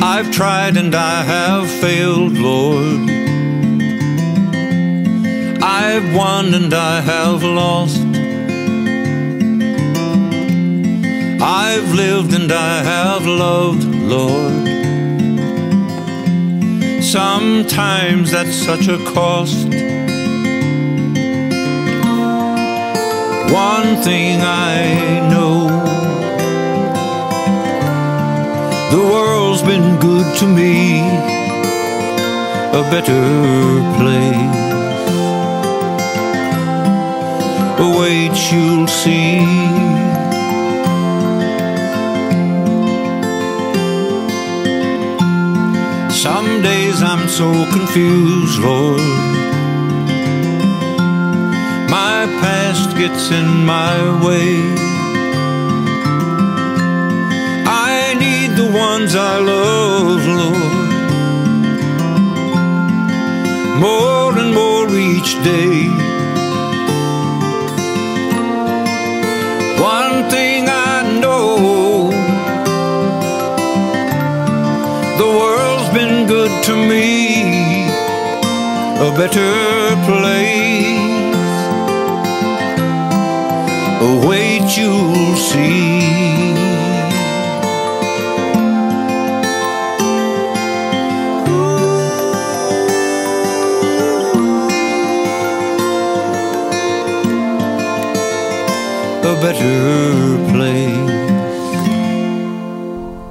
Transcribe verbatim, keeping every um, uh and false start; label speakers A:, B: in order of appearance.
A: I've tried and I have failed, Lord. I've won and I have lost. I've lived and I have loved, Lord. Sometimes that's such a cost. One thing I know, the world's been good to me, a better place awaits, you'll see. Some days I'm so confused, Lord. My past gets in my way. I need the ones I love, Lord, more and more each day. One thing I know, the world's been good to me, a better place awaits, you'll see. A better